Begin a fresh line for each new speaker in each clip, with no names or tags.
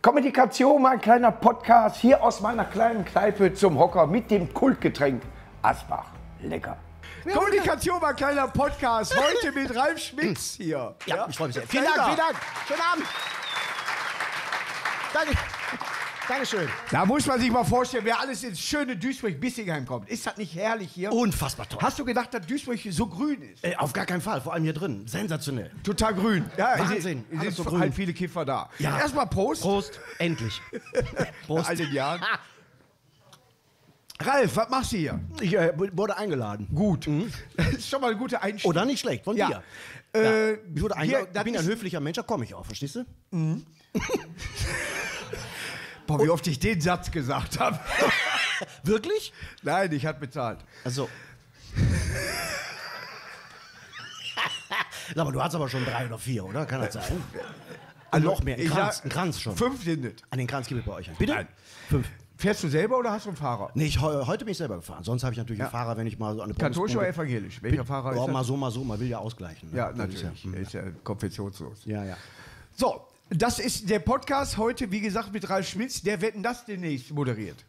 Kommunikation, mein kleiner Podcast, hier aus meiner kleinen Kneipe zum Hocker mit dem Kultgetränk Asbach. Lecker.
Kommunikation, mein kleiner Podcast, heute mit Ralf Schmitz hier.
Ja, ich freue mich sehr. Vielen Dank, vielen Dank. Schönen Abend. Danke. Dankeschön.
Da muss man sich mal vorstellen, wer alles ins schöne Duisburg-Bissingheim kommt. Ist das nicht herrlich hier?
Unfassbar toll.
Hast du gedacht, dass Duisburg so grün ist?
Auf gar keinen Fall, vor allem hier drin. Sensationell.
Total grün. Ja,
Wahnsinn.
Es
Alles
sind
so grün.
halt viele Kiffer da.
Ja.
Erstmal Prost.
Prost. Endlich. Prost.
All den Jahren. Ralf, was machst du hier?
Ich wurde eingeladen.
Gut. Das ist schon mal eine gute Einstellung.
Oder nicht schlecht, von
Ja.
dir. Ich wurde
hier,
eingeladen. Ich bin ein höflicher Mensch, da komme ich auch, verstehst du?
Boah, wie oft ich den Satz gesagt habe.
Wirklich?
Nein, ich hatte bezahlt.
Also. Aber du hast aber schon 3 oder 4, oder? Kann das sein?
Also,
noch mehr. Ein
ich
Kranz,
sag,
ein Kranz schon.
5 sind es.
An den Kranz gebe ich bei euch an. Bitte?
Nein.
5.
Fährst du selber oder hast du einen Fahrer?
Nee, heute bin ich selber gefahren. Sonst habe ich natürlich einen Fahrer, wenn ich mal so eine
Katholisch oder
Bundesprobe-
evangelisch? Welcher Fahrer
Ja,
ist das?
mal so, man will ja ausgleichen. Ne?
Ja,
Das ist
natürlich. Ist ja konfessionslos.
Ja.
So, das ist der Podcast heute, wie gesagt, mit Ralf Schmitz. Der Wetten, das demnächst moderiert.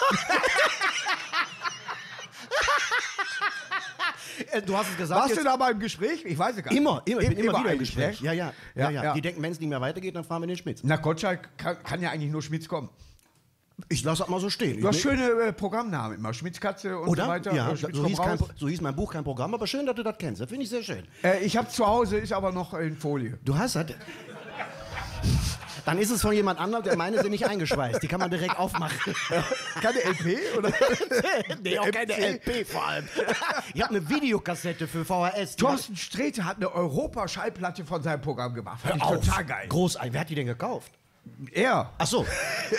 Du hast es gesagt.
Warst du da mal im Gespräch? Ich weiß es gar nicht.
Immer. Ich bin immer wieder im
eigentlich,
Gespräch.
ne?
Ja. Die denken, wenn es nicht mehr weitergeht, dann fahren wir den Schmitz.
Na, Gottschalk kann ja eigentlich nur Schmitz kommen.
Ich lasse das mal so stehen.
Du hast schöne Programmnamen immer. Schmitzkatze und
Oder?
so weiter.
Ja,
Schmitz
so
kommt
hieß,
raus.
so hieß mein Buch kein Programm, aber schön, dass du das kennst. Das finde ich sehr schön.
Ich habe zu Hause, ist aber noch in Folie.
Du hast das. Dann ist es von jemand anderem, der meine sind nicht eingeschweißt. Die kann man direkt aufmachen.
Keine LP? Oder?
Nee, auch keine LP vor allem. Ich habe eine Videokassette für VHS.
Thorsten Sträter hat eine Europa-Schallplatte von seinem Programm gemacht. Fand ich total geil.
Großartig. Wer hat die denn gekauft?
Er.
Ach so.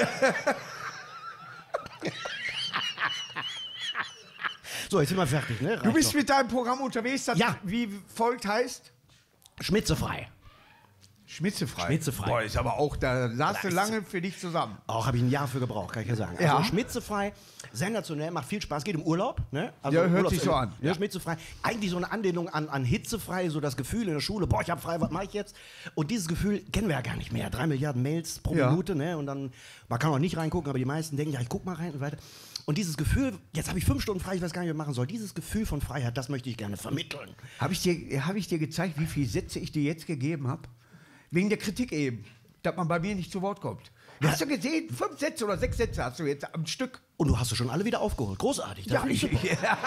So, jetzt sind wir fertig, ne?
Du bist mit deinem Programm unterwegs, das
Ja.
wie folgt heißt?
Schmitzefrei.
Schmitzefrei.
Schmitzefrei.
Boah, ist aber auch, da saß du
ist-
lange für dich zusammen.
Auch habe ich ein Jahr für gebraucht, kann ich ja sagen.
Ja.
Also schmitzefrei, sensationell, macht viel Spaß, geht um Urlaub. Ne? Also
Ja, hört sich so an.
Ja. Schmitzefrei. Eigentlich so eine Anlehnung an hitzefrei, so das Gefühl in der Schule, boah, ich hab frei, was mache ich jetzt? Und dieses Gefühl kennen wir ja gar nicht mehr. 3 Milliarden Mails pro
Ja.
Minute, ne? Und dann, man kann auch nicht reingucken, aber die meisten denken, ja, ich guck mal rein und weiter. Und dieses Gefühl, jetzt habe ich 5 Stunden frei, ich weiß gar nicht, was ich machen soll. Dieses Gefühl von Freiheit, das möchte ich gerne vermitteln.
Habe ich dir gezeigt, wie viele Sätze ich dir jetzt gegeben habe? Wegen der Kritik eben, dass man bei mir nicht zu Wort kommt. Hast du gesehen? 5 Sätze oder 6 Sätze hast du jetzt am Stück.
Und du hast sie schon alle wieder aufgeholt. Großartig. Das finde ich super.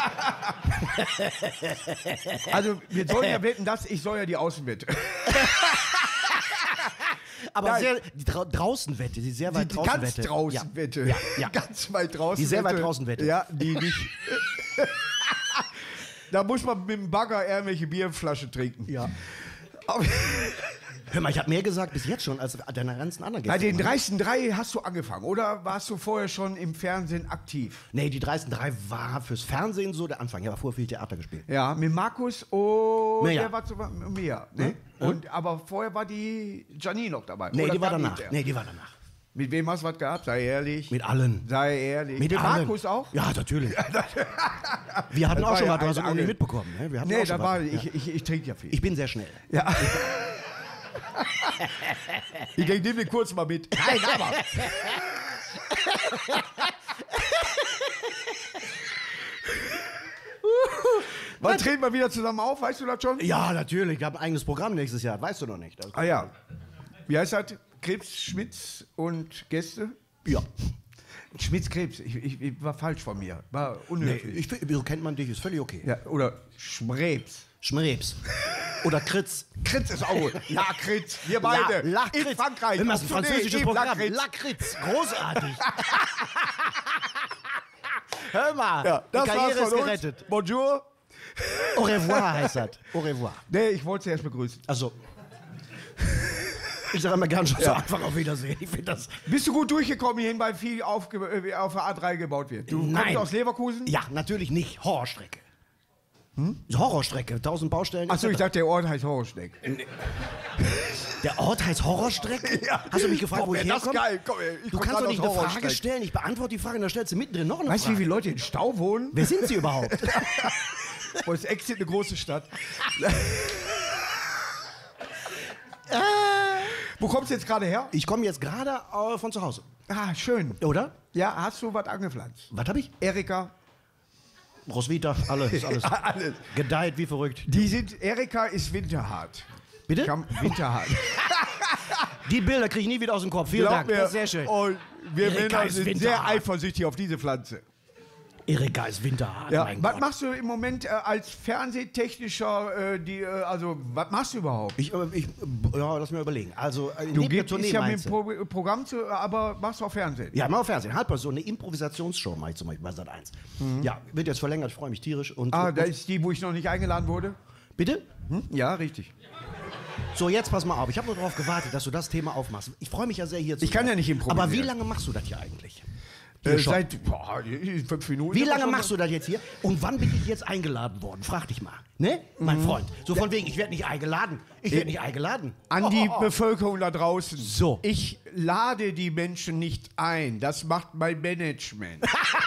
Also, wir sollen ja wetten, ich soll ja die Außenwette.
Aber
Nein.
die Draußenwette, die sehr weit
Die
draußen
ganz
Wette.
draußen Wette.
Ja.
Ganz weit draußen.
Die sehr weit draußen Wette.
Ja, die nicht. Da muss man mit dem Bagger irgendwelche Bierflaschen trinken.
Ja.
Aber
Hör mal, ich habe mehr gesagt bis jetzt schon als deine ganzen anderen
bei
Gäste.
den dreisten 3 hast du angefangen, oder warst du vorher schon im Fernsehen aktiv?
Nee, die dreisten 3 war fürs Fernsehen so der Anfang. Ich habe vorher viel Theater gespielt.
Ja, mit Markus und
Mia.
der war zu Mia. Ne? Und, aber vorher war die Janine noch dabei.
Nee,
Oder
die war
kam
danach.
hinterher?
Nee, die war danach.
Mit wem hast du was gehabt? Sei ehrlich.
Mit allen.
Sei ehrlich.
Mit allen.
Markus auch?
Ja, natürlich. Wir hatten
Das
auch
war
schon
ja
mal, du hast es
ein
auch nicht
Angel.
mitbekommen. Ne? Wir hatten
Nee,
auch schon
da war,
was.
ich trinke ja viel.
Ich bin sehr schnell.
Ja. Ich nehme den kurz mal mit. Nein, aber. Wann treten wir wieder zusammen auf? Weißt du das schon?
Ja, natürlich. Ich habe ein eigenes Programm nächstes Jahr. Weißt du noch nicht.
Ah ja. Wie heißt das? Krebs, Schmitz und Gäste?
Ja.
Schmitz, Krebs. Ich war falsch von mir. War
Nee,
unnötig.
so kennt man dich, ist völlig okay.
Ja, oder Schmrebs.
Schmrebs. Oder Kritz.
Kritz ist auch gut. Ja, Kritz. Wir beide.
Lakritz.
In Frankreich.
Wenn man ein
Auf
französisches
Tournee,
Programm.
Lakritz.
Lakritz. Großartig. Hör mal.
Ja, das
die
war's
Karriere ist
von uns.
gerettet.
Bonjour.
Au revoir heißt das. Au revoir.
Nee, ich wollte sie erst begrüßen.
Also. Ich sage immer gern schon zu Anfang auf Wiedersehen. Ich finde das.
Bist du gut durchgekommen hierhin, weil viel auf der A3 gebaut wird? Du
Nein.
kommst aus Leverkusen?
Ja, natürlich nicht. Horrorstrecke. Horrorstrecke. 1000 Baustellen.
Achso, ich dachte, der Ort heißt Horrorschneck.
Der Ort heißt Horrorstrecke?
Ja.
Hast du mich gefragt, wo ich
wär das
herkomme?
geil. Komm, ich
Du
komm
kannst
grad
doch nicht
aus
eine Frage
Horrorschneck.
stellen. Ich beantworte die Frage und dann stellst du mittendrin noch eine
Weißt du,
Frage.
wie viele Leute in Stau wohnen?
Wer sind sie überhaupt?
Wo ist Exit eine große Stadt? Wo kommst jetzt gerade her?
Ich komme jetzt gerade von zu Hause.
Ah, schön.
Oder?
Ja, hast du was angepflanzt?
Was habe ich?
Erika.
Roswitha, alles.
Alles.
Gedeiht wie verrückt.
Erika ist winterhart.
Bitte?
Winterhart.
Die Bilder kriege ich nie wieder aus dem Kopf. Vielen
Glaub
Dank.
mir.
Das ist sehr schön.
Und wir
Erika
Männer
ist
sind
winterhart.
sehr eifersüchtig auf diese Pflanze.
Erika ist winterhart.
Ja.
Mein
Was
Gott.
machst du im Moment als Fernsehtechnischer? Was machst du überhaupt?
Ja, lass mir überlegen. Also,
Du
neben der
gibst ja mit
meinst
dem
du?
Programm, aber machst du auch Fernsehen?
Ja, mal auf Fernsehen. Halt mal so eine Improvisationsshow mache ich zum Beispiel bei Sat.1. Ja, wird jetzt verlängert, ich freue mich tierisch. Und,
Ah, da ist die, wo ich noch nicht eingeladen wurde?
bitte?
Ja, richtig.
So, jetzt pass mal auf. Ich habe nur darauf gewartet, dass du das Thema aufmachst. Ich freue mich ja sehr hier zu
Ich kann
sein.
ja nicht improvisieren.
Aber wie lange machst du das hier eigentlich? Hier schon.
Seit 5 Minuten.
Wie lange machst du das jetzt hier? Und wann bin ich jetzt eingeladen worden? Frag dich mal. Ne? Mein Freund. So von wegen, ich werde nicht eingeladen. Ich werde nicht eingeladen.
An die Bevölkerung da draußen.
So.
Ich lade die Menschen nicht ein. Das macht mein Management.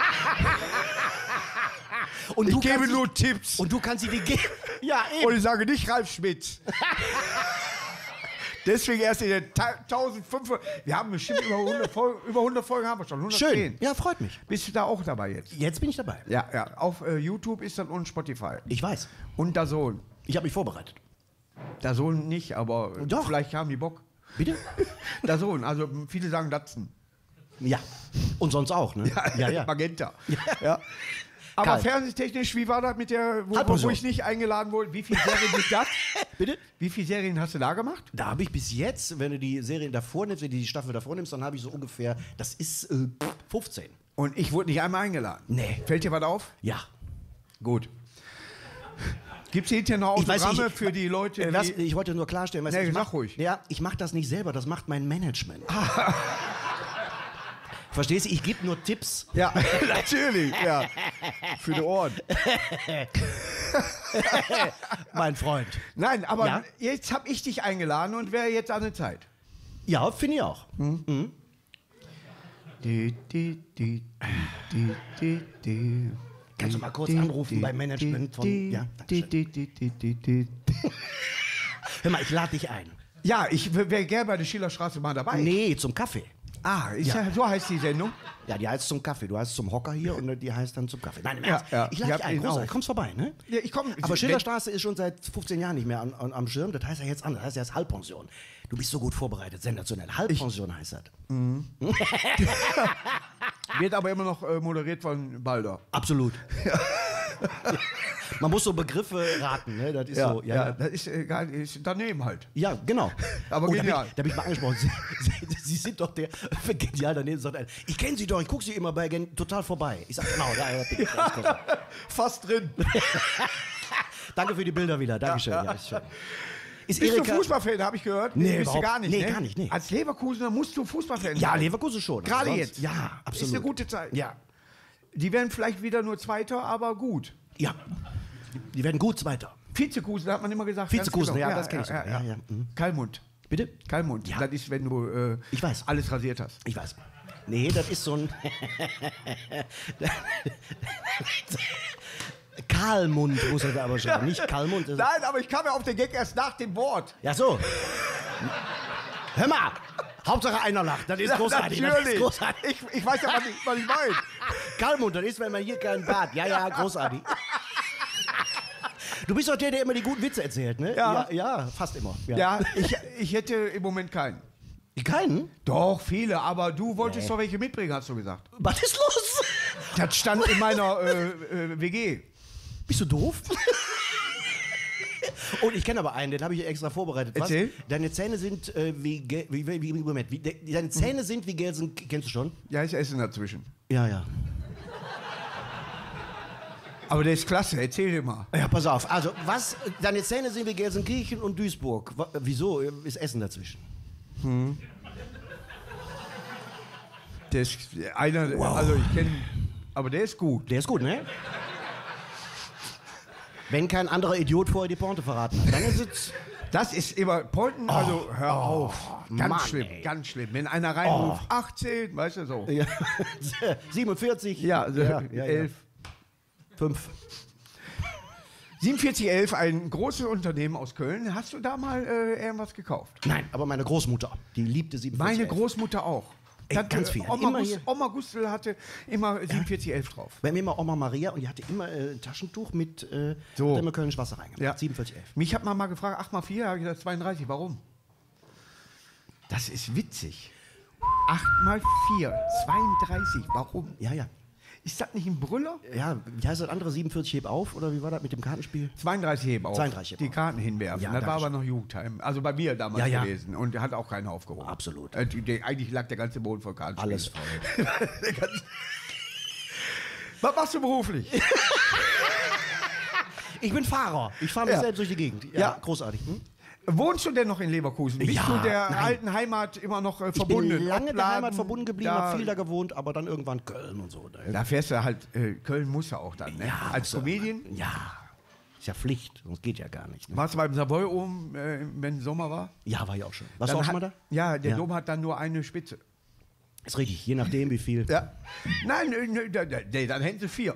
Und
Ich
du
gebe
kannst sie-
nur Tipps.
Und du kannst sie die geben. Ja, eben.
Und ich sage nicht Ralf Schmitz. Deswegen erst in den 1500. Wir haben bestimmt über 100 Folgen haben wir schon. 110.
Schön. Ja, freut mich.
Bist du da auch dabei jetzt?
Jetzt bin ich dabei.
Ja, ja. Auf YouTube ist dann und Spotify.
Ich weiß.
Und DAZN.
Ich habe mich vorbereitet.
DAZN nicht, aber
Doch.
vielleicht haben die Bock.
Bitte?
DAZN, also viele sagen Datsen.
Ja. Und sonst auch, ne? Ja.
Magenta. Ja. Aber
Karl.
fernsehtechnisch, wie war das mit der, wo
Halbpension.
ich nicht eingeladen wurde? Wie viele Serien sind das?
Bitte?
Wie viele Serien hast du da gemacht?
Da habe ich bis jetzt, wenn du die Serien davor nimmst, wenn du die Staffel davor nimmst, dann habe ich so ungefähr, das ist 15.
Und ich wurde nicht einmal eingeladen.
Nee.
Fällt dir was auf?
Ja.
Gut. Gibt es hinterher noch
Ich weiß
Autogramme
nicht,
für die Leute, die...
Ich wollte nur klarstellen,
Nee,
ich
sag
mach,
ruhig.
Ja, ich mache das nicht selber, das macht mein Management. Verstehst du? Ich gebe nur Tipps.
Ja, natürlich, ja. Für die Ohren.
Mein Freund.
Nein, aber
Ja?
jetzt habe ich dich eingeladen und wäre jetzt an der Zeit.
Ja, finde ich auch. Kannst du mal kurz anrufen beim Management von... Ja, Hör mal, ich lade dich ein.
Ja, ich wäre gerne bei der Schillerstraße mal dabei.
Nee, zum Kaffee.
Ah, so heißt die Sendung.
Ja, die heißt zum Kaffee. Du heißt zum Hocker hier und die heißt dann zum Kaffee. Nein, im
Ja,
Ernst.
ja.
Ich lade
Ich
dich
hab
ein.
ihn
Großartig.
auch.
Kommst vorbei, ne?
Ja, ich komme.
Aber Schillerstraße ist schon seit 15 Jahren nicht mehr am Schirm. Das heißt ja jetzt anders. Das heißt ja jetzt Halbpension. Du bist so gut vorbereitet, sensationell. Halbpension heißt das.
Wird aber immer noch moderiert von Balder.
Absolut. Man muss so Begriffe raten, ne? Das ist so.
das ist, ist daneben halt.
Ja, genau.
Aber
da
genial.
bin ich mal angesprochen. Sie sind doch der genial daneben. Sagt einer, ich kenne Sie doch, ich gucke Sie immer bei total vorbei. Ich sage, genau, da bin ich.
Fast drin.
Danke für die Bilder wieder. Dankeschön. Ja, ist schön. Ist
Bist du
Erika-
Fußballfan, habe ich gehört?
Nee,
Bist du
überhaupt-
gar nicht,
nee,
ne?
gar nicht, nee.
Als Leverkusener musst du Fußballfan
Ja,
sein.
Leverkusen schon.
Gerade
Sonst-
jetzt.
Ja, absolut.
Ist eine gute Zeit.
Ja.
Die werden vielleicht wieder nur Zweiter, aber gut.
Ja. Die werden gut Zweiter.
Vizekusen hat man immer gesagt.
Vizekusen,
ganz
ja, das kenn ich sogar. Ja, ja. Mhm.
Kalmund.
Bitte?
Kalmund.
Ja.
Das ist, wenn du
Ich weiß.
alles rasiert hast.
Ich weiß. Nee, das ist so ein. Karlmund muss er aber schon. Nicht Karlmund.
Nein, aber ich kam ja auf den Gag erst nach dem Wort.
Ja, so. Hör mal. Hauptsache einer lacht. Das ist großartig. Das ist
Natürlich.
großartig.
Ich weiß ja, was ich meine.
Karlmund, das ist, wenn man hier keinen Bart. Ja, ja, großartig. Du bist doch der immer die guten Witze erzählt, ne?
Ja.
Ja, fast immer.
Ja, ich hätte im Moment keinen.
Keinen?
Doch, viele, aber du wolltest doch welche mitbringen, hast du gesagt.
Was ist los?
Das stand in meiner WG.
Bist du doof? Und ich kenne aber einen, den habe ich extra vorbereitet. Was?
Erzähl.
Deine Zähne sind deine Zähne sind wie Gelsen. Kennst du schon?
Ja, ist Essen dazwischen.
Ja, ja.
Aber der ist klasse, erzähl dir mal.
Ja, pass auf. Also, deine Zähne sind wie Gelsenkirchen und Duisburg. Wieso ist Essen dazwischen?
Der ist einer, also ich kenne, aber der ist gut.
Der ist gut, ne? Wenn kein anderer Idiot vorher die Pointe verraten hat, dann ist es...
Das ist immer Pointen, also hör auf. Ganz
Mann,
schlimm,
ey.
ganz schlimm. Wenn einer reinruft, 18, weißt du so.
Ja. 47.
Ja, also
ja.
11.
5.
4711, ein großes Unternehmen aus Köln. Hast du da mal irgendwas gekauft?
Nein, aber meine Großmutter, die liebte 4711.
Meine Großmutter auch.
Ey, ganz viel.
Oma Gustl hatte immer 4711 drauf.
Bei mir immer Oma Maria und die hatte immer ein Taschentuch mit hat immer Kölnisch Wasser reingemacht.
Ja.
4711.
Mich hat man mal gefragt, 8 mal 4, habe ich gesagt 32. Warum? Das ist witzig. 8 mal 4, 32. Warum?
Ja, ja.
Ist das nicht ein Brüller?
Ja, wie heißt das andere? 47 heb auf? Oder wie war das mit dem Kartenspiel?
32 heben auf.
32 heben
die
auf.
Karten hinwerfen.
Ja,
das war
danke
aber noch Jugendheim. Also bei mir damals
Ja, ja.
gewesen. Und hat auch keiner aufgehoben.
Absolut.
Eigentlich lag der ganze Boden voll Kartenspiel.
Alles voll.
Was machst du beruflich?
Ich bin Fahrer. Ich fahre mich
Ja.
selbst durch die Gegend. Ja,
Ja.
großartig. Hm?
Wohnst du denn noch in Leverkusen? Bist
Ja,
du der
nein.
alten Heimat immer noch
Ich
verbunden?
bin lange der
Opladen,
Heimat verbunden geblieben,
da,
habe viel da gewohnt, aber dann irgendwann Köln und so.
da fährst du halt, Köln muss ja auch dann, ne?
Ja,
Als Comedian.
Ja, ist ja Pflicht, sonst geht ja gar nicht. Ne?
Warst du beim Savoy oben, wenn Sommer war?
Ja, war ich auch schon. Warst du
Dann
auch schon mal
hat-
da?
Ja, der
Ja.
Dom hat dann nur eine Spitze.
Ist richtig, je nachdem wie viel.
Ja. Nein, nee, dann hätten sie 4.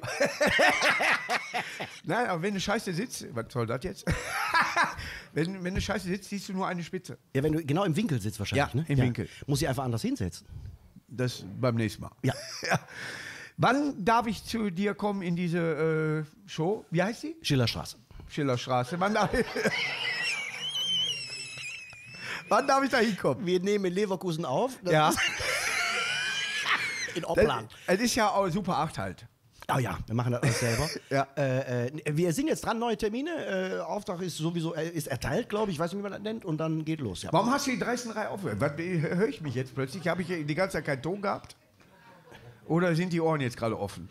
Nein, aber wenn du scheiße sitzt, was soll das jetzt? wenn du scheiße sitzt, siehst du nur eine Spitze.
Ja, wenn du genau im Winkel sitzt wahrscheinlich,
Ja,
ne?
im Winkel.
Muss ich einfach anders hinsetzen.
Das beim nächsten Mal.
Ja.
Ja. Wann darf ich zu dir kommen in diese Show? Wie heißt sie?
Schillerstraße.
Schillerstraße. Wann darf ich da hinkommen?
Wir nehmen in Leverkusen auf. Das
Ja.
ist in Oppland.
Es ist ja auch Super 8 halt.
Oh ja, wir machen das alles selber.
Ja.
Wir sind jetzt dran, neue Termine. Auftrag ist sowieso ist erteilt, glaube ich. Ich weiß nicht, wie man das nennt. Und dann geht los. Ja.
Warum hast du die 13.3 aufgehört? Was höre ich mich jetzt plötzlich? Habe ich die ganze Zeit keinen Ton gehabt? Oder sind die Ohren jetzt gerade offen?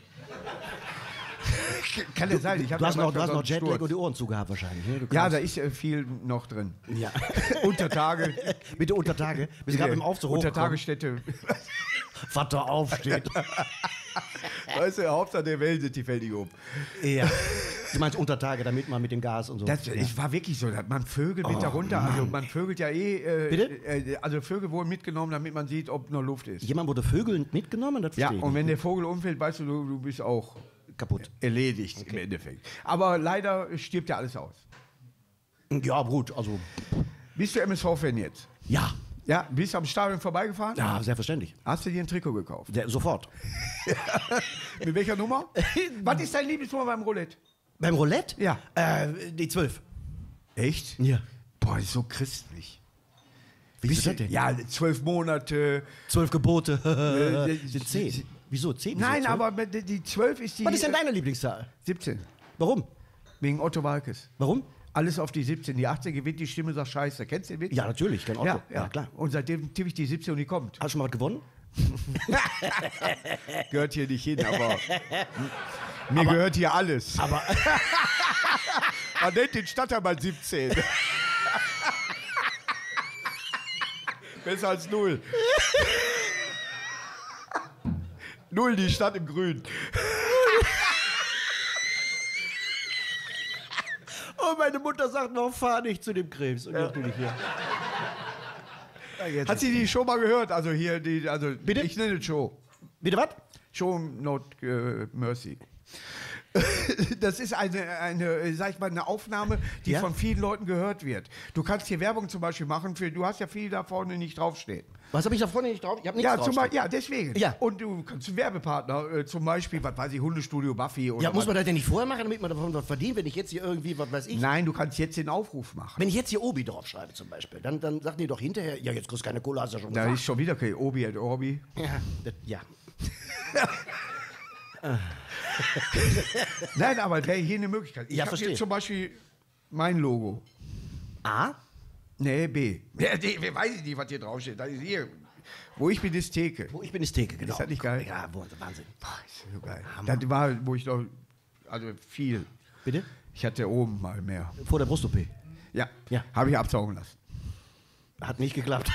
Kann das sein? Ich hab
Du hast
ja
noch
manchmal so einen
Jetlag
Sturz.
und die Ohren zugehabt wahrscheinlich. Ne? Du
Ja,
kannst-
da ist viel noch drin.
ja.
Unter Tage.
Bitte unter Tage. Wir sind gerade im Aufzug
Unter
hochgekommen.
Tagesstätte.
Vater aufsteht.
Weißt du, Hauptsache der Welt sind die Fällig um.
Ja. Du meinst unter Tage, damit man mit dem Gas und so.
Das,
ja.
es war wirklich so, dass man vögelt mit darunter. Also man vögelt ja
Bitte?
also Vögel wurden mitgenommen, damit man sieht, ob noch Luft ist.
Jemand wurde vögelnd mitgenommen, das
Ja,
verstehe ich
und wenn
nicht.
der Vogel umfällt, weißt du, du bist auch
Kaputt.
erledigt im Endeffekt. Aber leider stirbt ja alles aus.
Ja, gut, also.
Bist du MSV-Fan jetzt?
Ja.
Ja, bist du am Stadion vorbeigefahren?
Ja, selbstverständlich.
Hast du dir ein Trikot gekauft?
Sofort.
Mit welcher Nummer? Was ist dein Lieblingsnummer beim Roulette?
Beim Roulette?
Ja.
Die 12.
Echt?
Ja.
Boah, ist so christlich.
Wie
Bist
ist
du,
das denn?
ja, 12 Monate.
12 Gebote.
Äh,
sind 10. Wieso 10? Wieso
Nein,
12?
aber die 12 ist die.
Was ist denn deine Lieblingszahl?
17.
Warum?
Wegen Otto Walkes.
Warum?
Alles auf die 17. Die 18 gewinnt die Stimme, sagt Scheiße. Kennst du den Witz?
Ja, natürlich, kein Otto.
Ja, ja.
klar.
Und seitdem tippe ich die 17 und die kommt.
Hast du schon mal was gewonnen?
Gehört hier nicht hin, aber. Mir gehört hier alles.
Aber
Man nennt den Stadtteil 17. Besser als 0. 0, die Stadt im Grün.
oh, meine Mutter sagt noch, fahr nicht zu dem Krebs. Und jetzt bin ich hier.
Hat sie die Show mal gehört? Also hier,
Bitte?
Ich nenne es Show.
Bitte was?
Show Not Mercy. Das ist sag ich mal, eine Aufnahme, die
Ja?
von vielen Leuten gehört wird. Du kannst hier Werbung zum Beispiel machen, du hast ja viel da vorne nicht draufstehen.
Was habe ich da vorne nicht drauf? Ich habe nichts
Ja,
draufstehen.
ja, deswegen.
Ja.
Und du kannst einen Werbepartner, zum Beispiel, was weiß ich, Hundestudio Buffy oder
Ja, muss
was.
man das denn nicht vorher machen, damit man davon was verdient? Wenn ich jetzt hier irgendwie, was weiß ich,
Nein, du kannst jetzt den Aufruf machen.
wenn ich jetzt hier Obi draufschreibe zum Beispiel, dann sagen die doch hinterher, ja, jetzt kriegst du keine Kohle, hast du ja schon
Da
gesagt.
ist schon wieder kein Obi et Orbi.
Ja, ja.
Nein, aber wäre hier eine Möglichkeit. Ich
Ja,
habe
verstehe.
hier zum Beispiel mein Logo.
A?
Nee, B. Ja, D, weiß ich nicht, was hier draufsteht. Das ist hier. Wo ich bin, ist Theke.
Wo ich bin, ist Theke, genau.
Ist das nicht geil?
Ja, Wahnsinn.
Boah, ist so geil. Das war, wo ich noch, also viel.
Bitte?
Ich hatte oben mal mehr.
Vor der Brust-OP.
Ja,
Ja.
habe ich absaugen lassen.
Hat nicht geklappt.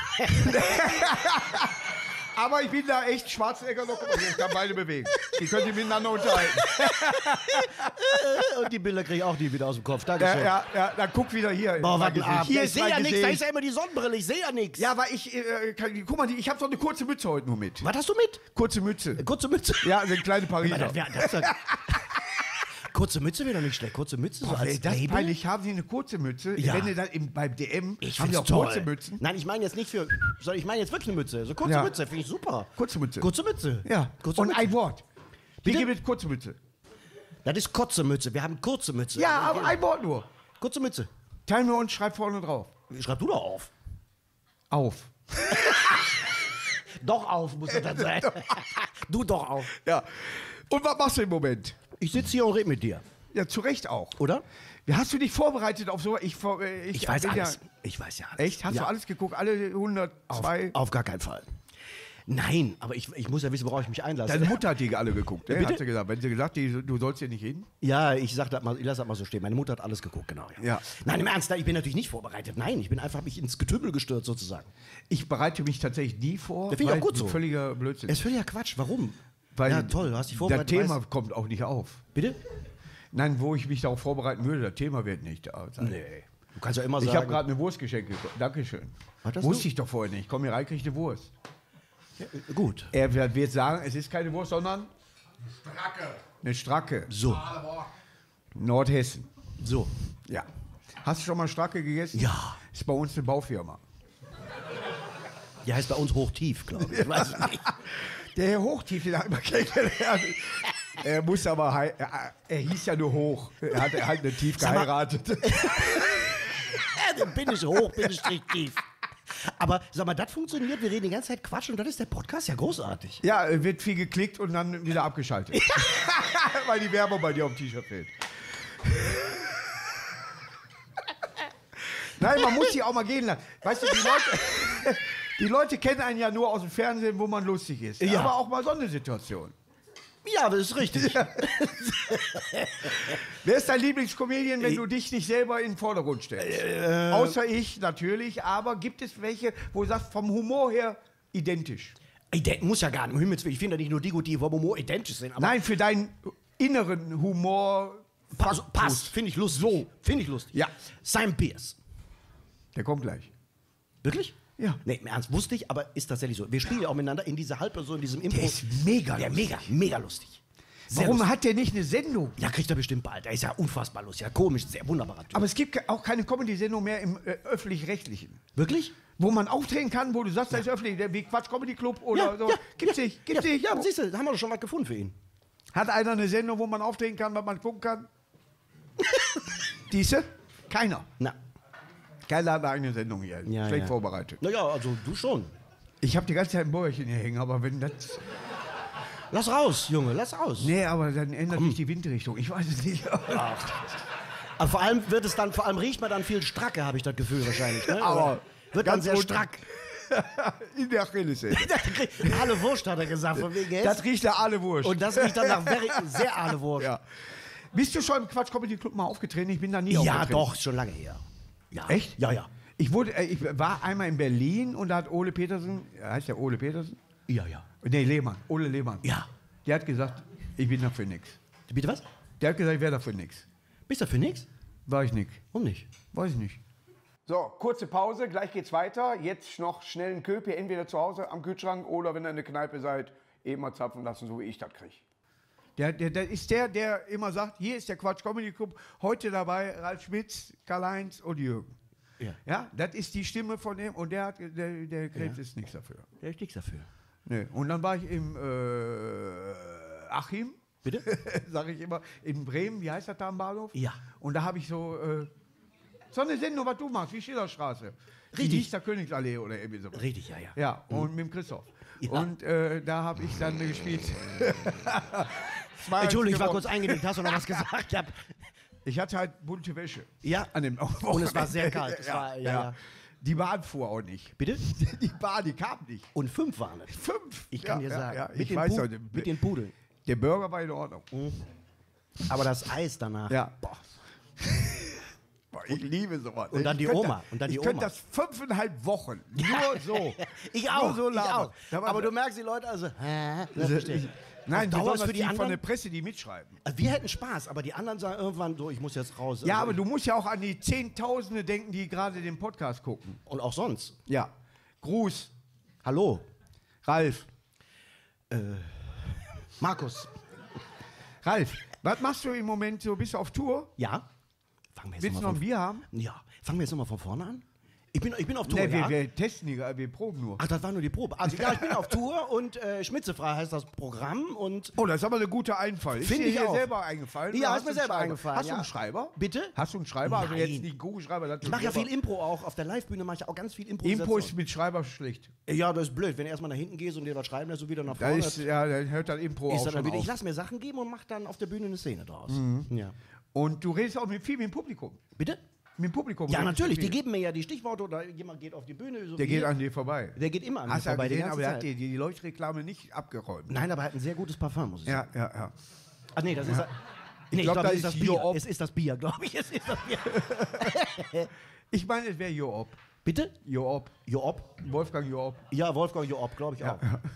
Aber ich bin da echt Schwarzenegger noch. Guck mal, ich kann beide bewegen. Die können sich miteinander unterhalten.
Und die Bilder kriege ich auch nie wieder aus dem Kopf. Dankeschön.
Ja, dann guck wieder hier.
Boah,
mein
was ein
Gesicht.
Abend.
Hier
Ich
ist
sehe
mein
ja nichts, da
Gesicht.
ist ja immer die Sonnenbrille, ich sehe ja nichts.
Ja, aber guck mal, ich habe so eine kurze Mütze heute nur mit.
Was hast du mit?
Kurze Mütze.
Kurze Mütze.
Ja, eine kleine Pariser.
Das ist ja- Kurze Mütze wäre doch nicht schlecht. Kurze Mütze so als
das ist
Label.
peinlich. Haben Sie eine kurze Mütze?
Ja.
Wenn ihr dann beim DM,
Ich
haben Sie
find's
auch
toll.
kurze Mützen?
Nein, ich meine jetzt nicht für, sondern ich meine jetzt wirklich eine Mütze. So kurze
Ja.
Mütze, finde ich super.
Kurze Mütze.
Kurze Mütze.
Ja.
Kurze
Und
Mütze.
ein Wort. Wie
Bitte?
gibt es kurze Mütze?
Das ist kurze Mütze. Wir haben kurze Mütze.
Ja, aber ein Wort nur.
Kurze Mütze.
Teilen wir uns, schreib vorne drauf.
Schreib du doch auf.
Auf.
Doch auf, muss das dann sein. Du doch auf.
Ja. Und was machst du im Moment?
Ich sitze hier und rede mit dir.
Ja, zu Recht auch.
Oder?
Wie hast du dich vorbereitet auf so? Ich
Ich weiß
bin
alles.
Ja,
Ich weiß ja alles.
echt? Hast
ja.
du alles geguckt? Alle 102?
Auf gar keinen Fall. Nein, aber ich muss ja wissen, worauf ich mich einlasse.
Deine Mutter hat die alle geguckt. Ne?
Bitte?
Hat sie gesagt. Wenn sie gesagt, du sollst hier nicht hin.
Ja, ich lasse das mal so stehen. Meine Mutter hat alles geguckt, genau.
Ja.
Nein, im Ernst, ich bin natürlich nicht vorbereitet. Nein, ich bin einfach mich ins Getümmel gestürzt sozusagen.
Ich bereite mich tatsächlich nie vor.
Das finde ich auch
weil
gut so.
Völliger Blödsinn.
Es ist völliger Quatsch. Warum?
Weil
ja, toll, du hast dich
das
vorbereitet.
Thema
weißt-
kommt auch nicht auf.
Bitte?
Nein, wo ich mich darauf vorbereiten würde, das Thema wird nicht da sein.
Nee. Du kannst ja immer sagen.
Ich habe gerade eine Wurst geschenkt bekommen. Dankeschön.
Was hast
Wusste
du?
ich doch vorher nicht. Komm hier rein, krieg ich eine Wurst.
Gut.
Er wird sagen, es ist keine Wurst, sondern eine Stracke.
So.
Nordhessen.
So.
Ja. Hast du schon mal Stracke gegessen?
Ja.
Ist bei uns eine Baufirma.
Die heißt bei uns hochtief, glaube ich. Ich weiß es nicht.
Der Herr Hochtief, den hat man kennengelernt. Er muss aber, er hieß ja nur Hoch. Er hat halt eine Tief
Sag mal-
geheiratet.
Ja, dann bin ich hoch, bin ich tief. Aber sag mal, das funktioniert. Wir reden die ganze Zeit Quatsch und dann ist der Podcast ja großartig.
Ja, wird viel geklickt und dann wieder abgeschaltet. Weil die Werbung bei dir auf dem T-Shirt fehlt. Nein, man muss sie auch mal gehen lassen. Weißt du, die Leute kennen einen ja nur aus dem Fernsehen, wo man lustig ist.
Ja.
Aber auch mal so eine Situation.
Ja, das ist richtig.
Wer ist dein Lieblingscomedian, wenn du dich nicht selber in den Vordergrund stellst? Außer ich natürlich, aber gibt es welche, wo du sagst, vom Humor her identisch?
Muss ja gar nicht. um Himmels Willen. Ich finde ja nicht nur die gut, die vom Humor identisch sind. Aber
Nein, für deinen inneren Humor.
passt. Finde ich lustig. So. Finde ich lustig.
Ja.
Simon Pierce.
Der kommt gleich.
Wirklich?
Ja.
Nee, im Ernst, wusste ich, aber ist tatsächlich so. Wir spielen ja auch miteinander in dieser Halbperson, in diesem Impro.
Der ist mega
Ja,
lustig.
mega lustig. Sehr
Warum
lustig.
hat der nicht eine Sendung?
Ja, kriegt er bestimmt bald. Er ist ja unfassbar lustig. Ja, komisch, sehr wunderbarer Typ.
Aber es gibt auch keine Comedy-Sendung mehr im Öffentlich-Rechtlichen.
Wirklich?
Wo man auftreten kann, wo du sagst, da ist öffentlich, der wie Quatsch Comedy Club oder so. Gibt's nicht, gibt's nicht.
Ja, siehst du, da haben wir doch schon was gefunden für ihn.
Hat einer eine Sendung, wo man auftreten kann, was man gucken kann? Diese? Keiner.
Na.
Keiner hat eine eigene Sendung hier.
Ja,
Schlecht
ja.
vorbereitet.
Naja, also du schon.
Ich habe die ganze Zeit ein Bäuerchen hier hängen, aber wenn das...
Lass raus, Junge, lass raus.
Nee, aber dann ändert sich die Windrichtung. Ich weiß es nicht.
Aber vor allem riecht man dann viel Stracke, habe ich das Gefühl wahrscheinlich. Ne?
Aber
wird dann
ganz
sehr
unten.
strack.
In der Achillessehne.
Alle Wurst hat er gesagt, von wegen jetzt.
Das riecht ja alle Wurst.
Und das riecht dann nach sehr alle Wurst.
Ja. Bist du schon im Quatsch Comedy Club mal aufgetreten? Ich bin da nie
Ja,
aufgetreten.
doch, schon lange her. Ja.
Echt?
Ja, ja.
Ich war einmal in Berlin und da hat Ole Petersen, heißt der Ole Petersen?
Ja, ja.
Nee, Lehmann, Ole Lehmann.
Ja.
Der hat gesagt, ich bin dafür nix.
Bitte was?
Der hat gesagt, ich wäre dafür nix.
Bist du für nix?
War ich nicht.
Warum nicht?
Weiß ich nicht. So, kurze Pause, gleich geht's weiter. Jetzt noch schnell einen Köpi, entweder zu Hause am Kühlschrank oder wenn ihr in der Kneipe seid, eben mal zapfen lassen, so wie ich das kriege. Der ist der immer sagt, hier ist der Quatsch Comedy Club, heute dabei Ralf Schmitz, Karl-Heinz und Jürgen.
Ja.
Ja, das ist die Stimme von dem und der Krebs ist nichts dafür.
Der ist nichts dafür.
Nee. Und dann war ich im Achim,
Bitte?
sage ich immer, in Bremen, wie heißt das da am Bahnhof?
Ja.
Und da habe ich so eine Sendung, was du machst, wie Schillerstraße. Die
Richtig.
hieß der Königsallee oder irgendwie so.
Richtig, ja, ja.
Ja, und mit dem Christoph.
Ja.
Und da habe ich dann gespielt.
Entschuldigung, ich war
gewonnen.
kurz eingenickt. Hast du noch was gesagt? Ja.
Ich hatte halt bunte Wäsche.
Ja.
An dem
Und es war sehr kalt. Es
ja,
war,
ja. Die Bahn fuhr auch nicht.
Bitte?
Die Bahn, die kam nicht.
Und 5 waren es.
5.
Ich kann dir sagen.
Ja,
mit,
ich
den
weiß doch,
mit den Pudeln.
der Burger war in Ordnung.
Aber das Eis danach.
Ja. Boah, ich liebe sowas.
Und dann die
Ich könnte
Oma.
das-
Und dann die
ich könnte
Oma.
das 5,5 Wochen. Nur so.
Ich auch.
Nur so
ich
labern.
auch.
Da war-
Aber du merkst die Leute also. Das verstehe ich.
Nein,
Auf Dauer
besonders
ist für die
die von
anderen.
der Presse, die mitschreiben.
Also wir hätten Spaß, aber die anderen sagen irgendwann so, ich muss jetzt raus.
Ja,
Also
aber du musst ja auch an die Zehntausende denken, die gerade den Podcast gucken.
Und auch sonst.
Ja. Gruß,
Hallo,
Ralf.
Markus.
Ralf, Was machst du im Moment so? Bist du auf Tour?
Ja. Fangen wir jetzt
Willst du noch ein Bier haben?
Ja. Fangen wir jetzt nochmal von vorne an? Ich bin auf Tour,
Nee,
ja?
wir testen die, wir proben nur.
Ach, das war nur die Probe. Also ja, ich bin auf Tour und Schmitzefrei heißt das Programm und...
Oh, das ist aber ein guter Einfall. Ist
Finde
dir
ich
hier
auch.
selber eingefallen?
Ja,
Oder
ist
hast
mir
du
selber
einen
eingefallen,
Hast du
ja.
einen Schreiber?
Bitte?
Hast du einen Schreiber? Also
Nein.
jetzt nicht einen Kugelschreiber.
Ich mache ja viel Impro auch. Auf der Live-Bühne mache ich auch ganz viel Improvisation.
Impro ist mit Schreiber schlecht.
Ja, das ist blöd. Wenn du erstmal nach hinten gehst und dir was schreiben lässt und wieder nach
Da
vorne...
ist, ja, dann hört dann Impro
ist
auch
dann
schon
wieder,
auf.
ich lasse mir Sachen geben und mache dann auf der Bühne eine Szene draus. Ja.
Und du redest auch viel mit dem Publikum.
Bitte?
Mit dem Publikum.
Ja,
redest du
natürlich. Die
viel.
geben mir ja die Stichworte oder jemand geht auf die Bühne. So
Der
wie
geht
hier.
an dir vorbei.
Der geht immer an mir
Hast du ja
vorbei, die
gesehen,
ganze
aber der hat
Zeit.
die Leuchtreklame nicht abgeräumt.
Nein, aber er hat ein sehr gutes Parfum, muss ich sagen.
Ja, ja.
Ach nee, das ist... Nee, ich
glaub,
glaube,
da
das ist das
ist
Bier.
Joop.
Es ist das Bier, glaube ich. Es ist das Bier.
Ich meine, es wäre Joop.
Bitte?
Joop.
Joop?
Wolfgang Joop.
Ja, Wolfgang Joop, glaube ich auch.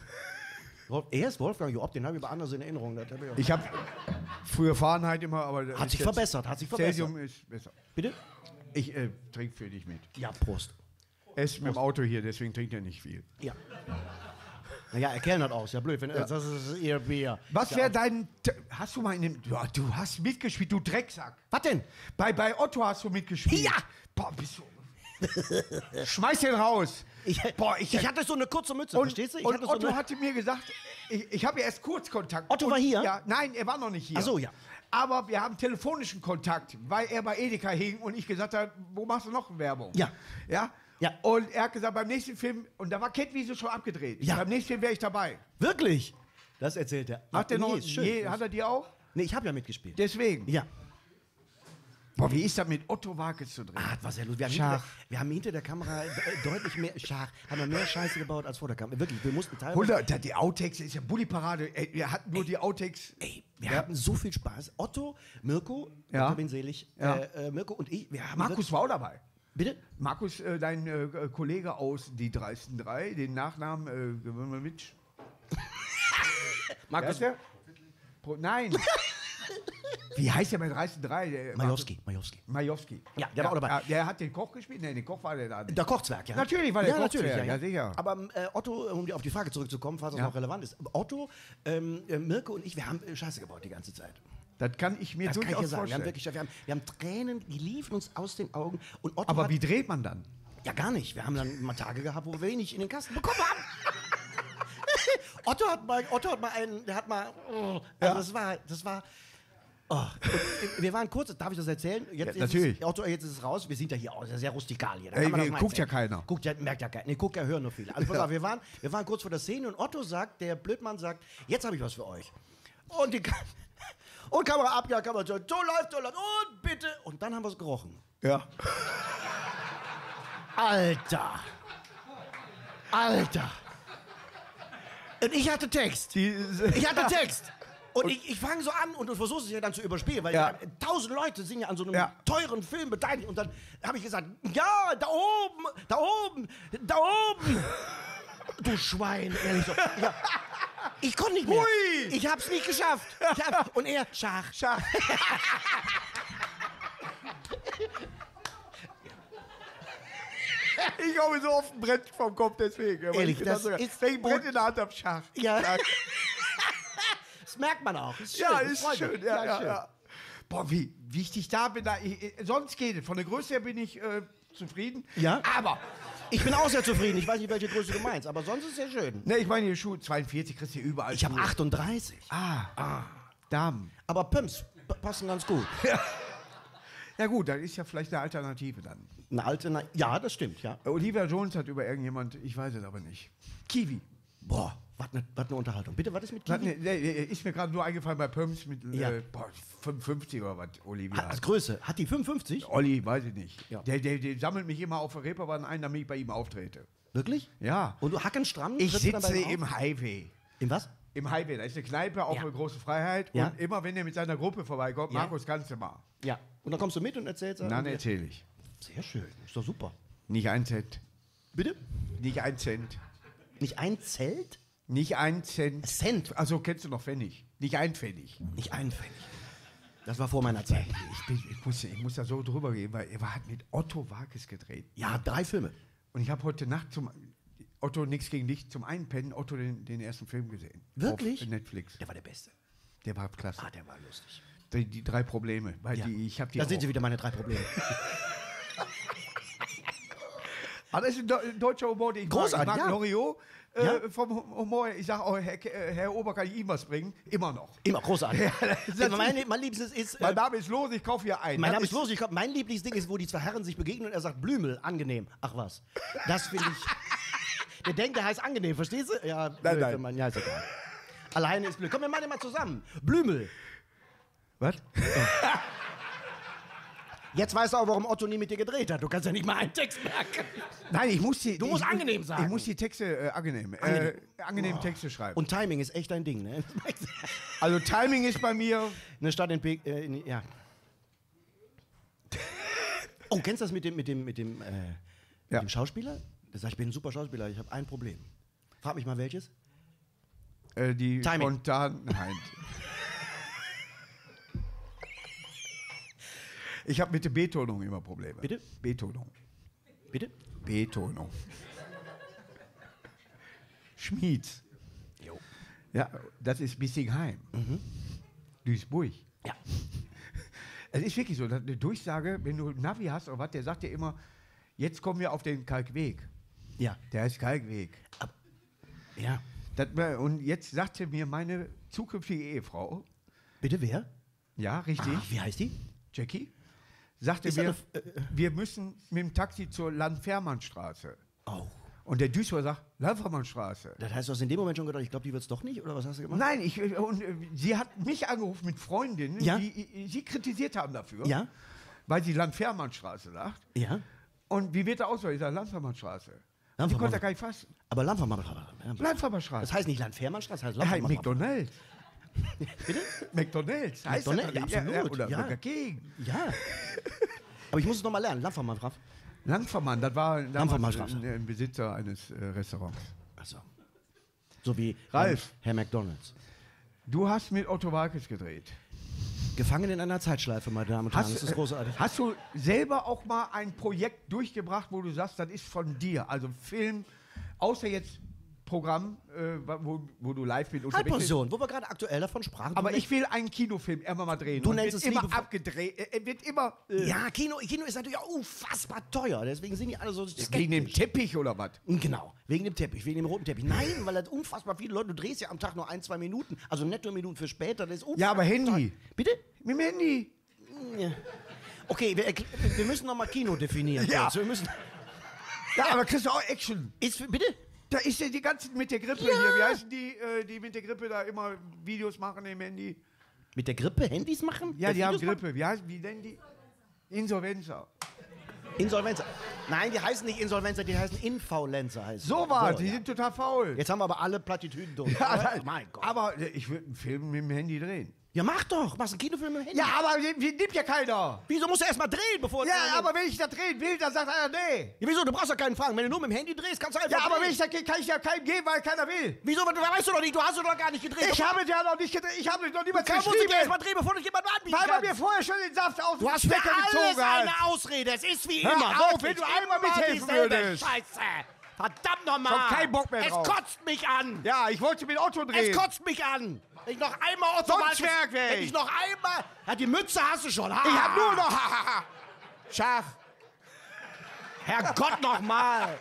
Er ist Wolfgang Joop, den habe ich aber anders in Erinnerung. Das hab ich auch-
Ich habe früher Fahrenheit immer, aber...
Hat sich verbessert, hat sich verbessert.
Celsium ist besser.
Bitte?
Ich trinke für dich mit.
Ja, Prost.
Er ist mit dem Auto hier, deswegen trinkt er nicht viel.
Ja. Naja, er kellnert aus, ja blöd. Wenn, Das ist ihr Bier.
Was
Ja.
wäre dein... Hast du mal in dem... Ja, du hast mitgespielt, du Drecksack.
Was denn?
Bei Otto hast du mitgespielt.
Ja!
Boah, bist du... Schmeiß den raus.
Ich hatte so eine kurze Mütze,
Und,
verstehst du? Ich
und
hatte so
Otto
eine,
hatte mir gesagt, ich habe ja erst Kurzkontakt.
Otto
und,
war hier?
Ja, nein, er war noch nicht hier.
Ach so, ja.
Aber wir haben telefonischen Kontakt, weil er bei Edeka hing und ich gesagt habe, wo machst du noch Werbung?
Ja.
Ja?
Ja.
Und er hat gesagt, beim nächsten Film, und da war Catwiese schon abgedreht.
Ja.
Beim nächsten Film wäre ich dabei.
Wirklich? Das erzählt er.
Hat er noch,
Nee, ist schön.
hat er dir auch?
Nee, ich habe ja mitgespielt.
Deswegen.
Ja.
Boah, wie ist das mit Otto Walkes zu drehen?
Ah, das war sehr lustig.
Schach.
Wir haben hinter der Kamera deutlich mehr Schach, haben wir mehr Scheiße gebaut als vor der Kamera. Wirklich, wir mussten teilweise...
Die Outtakes ist ja Bulli-Parade. Ey, wir hatten nur die Outtakes.
Ey, wir hatten so viel Spaß. Otto, Mirko,
Ja.
Otto bin selig,
Ja.
Mirko und ich, wir haben...
Markus war auch dabei.
Bitte?
Markus, dein Kollege aus Die Dreisten Drei, den Nachnamen gewöhnen wir mit.
Markus
Wer ist der? Nein. Wie heißt der bei Dreisten Drei? Der
Majowski.
Majowski.
Ja, der war auch dabei.
Ja, der hat den Koch gespielt? Nein, den Koch war der da nicht.
Der Kochzwerg, ja.
Natürlich war der
Natürlich,
Kochzwerg, ja, sicher.
Aber Otto, um auf die Frage zurückzukommen, falls das
Ja.
noch relevant ist. Otto, Mirko und ich, wir haben Scheiße gebaut die ganze Zeit.
Das kann ich mir
Das kann ich
durchaus
dir sagen. Wir haben,
vorstellen.
wirklich, wir haben Tränen, die liefen uns aus den Augen. Und Otto
Aber
hat,
wie dreht man dann?
Ja, gar nicht. Wir haben dann mal Tage gehabt, wo wir wenig in den Kasten bekommen haben. Otto hat mal einen, der hat mal, also das war, oh. Und wir waren kurz, darf ich das erzählen? Jetzt
natürlich.
Otto, jetzt ist es raus, wir sind ja hier auch sehr rustikal hier. Da
Ey,
kann man das mal
guckt ja
erzählen.
keiner.
Guckt ja, merkt ja keiner. Nee, guckt ja, hören nur viele. Also pass auf, wir waren kurz vor der Szene und Otto sagt, der Blödmann sagt, jetzt habe ich was für euch. Und Kamera ab, ja, Kamera, so läuft, und bitte. Und dann haben wir es gerochen.
Ja.
Alter. Und ich hatte Text. Ich hatte Text. Und ich fange so an und du versuchst es ja dann zu überspielen, weil
Ja.
1000 Leute sind ja an so einem
Ja.
teuren Film beteiligt. Und dann habe ich gesagt, ja, da oben. Du Schwein, ehrlich so. Ja. Ich konnte nicht mehr.
Hui.
Ich hab's nicht geschafft. Und er, Schach.
Ich habe so oft ein Brett vom Kopf, deswegen. Aber
Ehrlich,
ich
das
sogar,
ist
wenn ich ein Brett in der Hand habe, Schach.
Ja. Das merkt man auch. Ist schön,
Ja,
das
ist
freut
schön.
mich.
Ja,
schön.
ja. Boah, wie ich da bin, sonst geht es. Von der Größe her bin ich zufrieden.
Ja?
Aber,
Ich bin auch sehr zufrieden. Ich weiß nicht, welche Größe du meinst, aber sonst ist es sehr schön.
ne, ich meine, die Schuhe 42 kriegst du hier überall.
Ich habe
Schuhe.
38.
Damen.
Aber Pumps passen ganz gut.
Ja gut, das ist ja vielleicht eine Alternative dann.
Eine alte, ja, das stimmt, ja.
Olivia Jones hat über irgendjemand, ich weiß es aber nicht. Kiwi.
Boah, was eine Unterhaltung. Bitte, was ist mit
Was,
Kiwi?
ne, ist mir gerade nur eingefallen bei Pumps mit
Ja.
55 oder was Olivia
Als
hat.
Größe. Hat die 55?
Olli, weiß ich nicht.
Ja.
Der sammelt mich immer auf der Reeperbahn ein, damit ich bei ihm auftrete.
Wirklich?
Ja.
Und du hackenstramm?
Ich
trittst du dann
sitze
bei ihm auf?
im Highway.
Im was?
Im Highway, da ist eine Kneipe auf
Ja.
eine große Freiheit.
Ja.
Und immer wenn er mit seiner Gruppe vorbeikommt,
Ja.
Markus, kannst du mal.
Ja. Und dann kommst du mit und erzählst
Dann erzähle ich.
Sehr schön. Ist doch super.
Nicht ein Cent.
Bitte?
Nicht ein Cent.
Nicht ein Zelt?
Nicht ein Cent.
Cent.
Also kennst du noch Pfennig. Nicht ein Pfennig.
Nicht ein Pfennig. Das war vor meiner Zeit.
Ich muss da so drüber gehen, weil er hat mit Otto Walkes gedreht.
Ja, 3 Filme.
Und ich habe heute Nacht Otto, nichts gegen dich, zum Einpennen Otto den ersten Film gesehen.
Wirklich?
Auf Netflix.
Der war der Beste.
Der war klasse.
Der war lustig.
Die 3 Probleme. Weil
Ja.
ich habe die
Da
auch.
sind sie wieder meine 3 Probleme.
Aber das ist ein deutscher Humor, den ich
Großartig,
mag. Ich mag
ja.
Loriot
Ja.
vom Humor. Ich sage auch, Herr Ober, kann ich ihm was bringen? Immer noch.
Immer großartig.
das
Mein Liebstes ist...
Mein Name ist los, ich kaufe hier ein.
Mein
Das
Name ist los. Mein Lieblingsding ist, wo die zwei Herren sich begegnen und er sagt, Blümel, angenehm. Ach was. Das finde ich... Der denkt, der heißt angenehm, verstehst du? Ja, blöd,
nein.
wenn man, ja, ist egal. Alleine ist blöd. Komm, wir machen den mal zusammen. Blümel.
Was?
Jetzt weißt du auch, warum Otto nie mit dir gedreht hat. Du kannst ja nicht mal einen Text merken.
Nein, ich muss die.
Du musst angenehm sagen.
Ich muss die Texte angenehm Texte schreiben.
Und Timing ist echt dein Ding, ne?
Also Timing ist bei mir.
Eine Stadt ja. Oh, kennst du das mit dem Schauspieler? Der sagt, ich bin ein super Schauspieler, ich habe ein Problem. Frag mich mal, welches?
Die
Timing.
Spontanheit. Ich habe mit der Betonung immer Probleme.
Bitte?
Betonung.
Bitte?
Betonung. Schmieds.
Jo.
Ja, das ist Bissingheim. Duisburg.
Ja.
Es ist wirklich so, eine Durchsage, wenn du Navi hast oder was, der sagt dir immer, jetzt kommen wir auf den Kalkweg.
Ja.
Der heißt Kalkweg.
Ja.
Und jetzt sagte mir meine zukünftige Ehefrau,
Bitte, wer?
ja, richtig,
Ach, wie heißt die?
Jackie, sagte
Ist
mir,
eine
wir müssen mit dem Taxi zur Landfährmannstraße.
Oh.
Und der Duisburger sagt, Landfährmannstraße.
Das heißt, du hast in dem Moment schon gedacht, ich glaube, die wird es doch nicht? Oder was hast du gemacht?
Nein, sie hat mich angerufen mit Freundinnen,
Ja?
die sie kritisiert haben dafür,
Ja?
weil sie Landfährmannstraße sagt.
Ja?
Und wie wird der auswählen? Ich sage, Landfährmannstraße. Sie
Landfährmann-
konnte gar nicht fassen.
Aber Landfährmann.
Landfährmannstraße.
Das heißt nicht Landfährmannstraße, das heißt
Hey,
Landfährmann.
McDonald's.
Bitte?
McDonald's heißt
McDonald's,
das doch nicht.
absolut,
Oder
ja.
Burger King.
Ja. Aber ich muss es nochmal lernen. Landfährmann, Graf.
Landvermann, das war damals
Landvermannstraße.
ein Besitzer eines Restaurants.
Achso. So wie
Ralf.
Herr McDonalds.
Du hast mit Otto Walkes gedreht.
Gefangen in einer Zeitschleife, meine Damen und Herren. Das ist großartig.
Hast du selber auch mal ein Projekt durchgebracht, wo du sagst, das ist von dir? Also Film, außer jetzt Programm, wo du live mit unterwegs bist.
Halbpension, wo wir gerade aktuell davon sprachen.
Aber ich will einen Kinofilm immer mal drehen.
Du
Und
nennst
wird
es
immer
liebevoll-
abgedreht. Wird immer.
Ja, Kino ist natürlich auch unfassbar teuer. Deswegen sind die alle so
Wegen dem
skeptisch.
Teppich oder was?
Genau, wegen dem Teppich, wegen dem roten Teppich. Nein, weil das unfassbar viele Leute, du drehst ja am Tag nur 1-2 Minuten, also netto Minuten für später, das ist unfassbar
Ja, aber Handy.
Bitte?
Mit dem Handy.
Okay, wir müssen nochmal Kino definieren.
Ja.
kurz. Wir müssen,
Ja, aber kriegst du auch Action.
bitte?
Da ist ja die ganzen mit der Grippe hier. Wie heißen die mit der Grippe da immer Videos machen im Handy?
Mit der Grippe Handys machen?
Ja, die haben
Videos
Grippe. Wie nennen die? Insolvenza.
machen? Insolvenzer. Nein, die heißen nicht Insolvenzer, die heißen Infaulenzer. Heißen
So was, die
ja.
sind total faul.
Jetzt haben wir aber alle Plattitüden durch.
Ja,
oder?
nein.
Mein Gott.
Aber ich würde einen Film mit dem Handy drehen.
Ja, mach doch. Machst einen Kinofilm mit dem Handy.
Ja, aber den nimmt ja keiner.
Wieso musst du erst mal drehen, bevor
Ja, aber wenn ich da drehen will, dann sagt einer, nee.
Ja, wieso? Du brauchst doch keinen Fragen. Wenn du nur mit dem Handy drehst, kannst du einfach
Ja, aber
drehen.
wenn ich da kann ich ja keinem geben, weil keiner will.
Wieso? Da weißt du doch nicht. Du hast doch gar nicht gedreht.
Ich habe ja noch nicht gedreht. Ich habe noch niemals
Kaum musst du erst mal
geschrieben.
drehen, bevor du jemandem anbieten
Weil man mir
kannst.
vorher schon den Saft aus
Du
dem
hast für
Stecker
alles
gezogen
eine
hat.
Ausrede. Es ist wie
Hör
immer.
auf,
wirklich.
wenn du einmal
Immer
mithelfen
dieselbe
würdest.
Scheiße. Verdammt nochmal.
Ich hab keinen Bock mehr drauf.
Es kotzt mich an.
Ja, ich wollte mit Otto drehen.
Es kotzt mich an. Wenn ich noch einmal Otto
So ein
Walkes-
Zwergweg.
Wenn ich noch einmal... Ja, die Mütze hast du schon. Ha.
Ich hab nur noch. Schach.
Herrgott nochmal.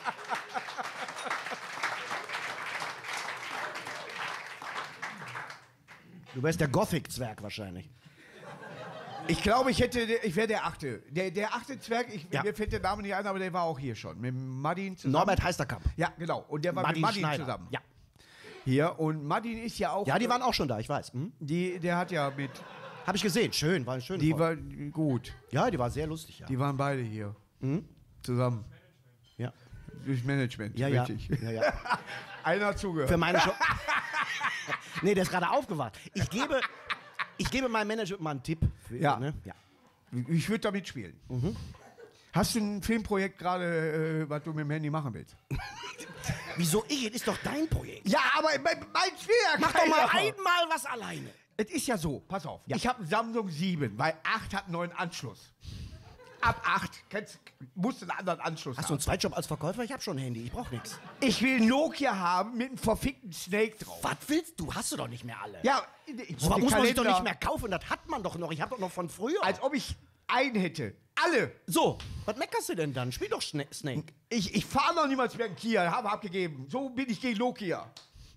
Du wärst der Gothic-Zwerg wahrscheinlich.
Ich glaube, ich wäre der Achte. Der achte Zwerg,
Ja.
mir fällt der Name nicht ein, aber der war auch hier schon. Mit Madin zusammen.
Norbert Heisterkamp.
Ja, genau. Und der war
Martin
mit Madin
Schneider.
zusammen.
Ja.
Hier. Und Madin ist ja auch.
Ja, die waren auch schon da, ich weiß. Hm?
Der hat ja mit.
Hab ich gesehen. Schön, war eine schöne
Die
Folge.
war gut.
Ja, die war sehr lustig, ja.
Die waren beide hier. Zusammen.
Ja,
Durch Management.
ja, ja.
Richtig.
ja, ja.
Einer hat zugehört.
Für meine Show. Nee, der ist gerade aufgewacht. Ich gebe meinem Manager mal einen Tipp. Für,
Ja.
Ne? Ja.
Ich würde da mitspielen. Hast du ein Filmprojekt gerade, was du mit dem Handy machen willst?
Wieso ich? Das ist doch dein Projekt.
Ja, aber mein Schwer.
Mach doch mal einmal was alleine.
Es ist ja so, pass auf.
Ja.
Ich habe einen Samsung 7, weil 8 hat einen neuen Anschluss. ab 8 musst du einen anderen Anschluss
Hast du
haben.
einen Zweitjob als Verkäufer? Ich habe schon ein Handy, ich brauche nichts.
Ich will Nokia haben mit einem verfickten Snake drauf.
Was willst du? Hast du doch nicht mehr alle.
Ja,
So was muss man sich doch nicht mehr kaufen, das hat man doch noch. Ich habe doch noch von früher.
Als ob ich einen hätte. Alle.
So, was meckerst du denn dann? Spiel doch Snake.
Ich fahre noch niemals mehr einen Kia, habe abgegeben. So bin ich gegen Nokia.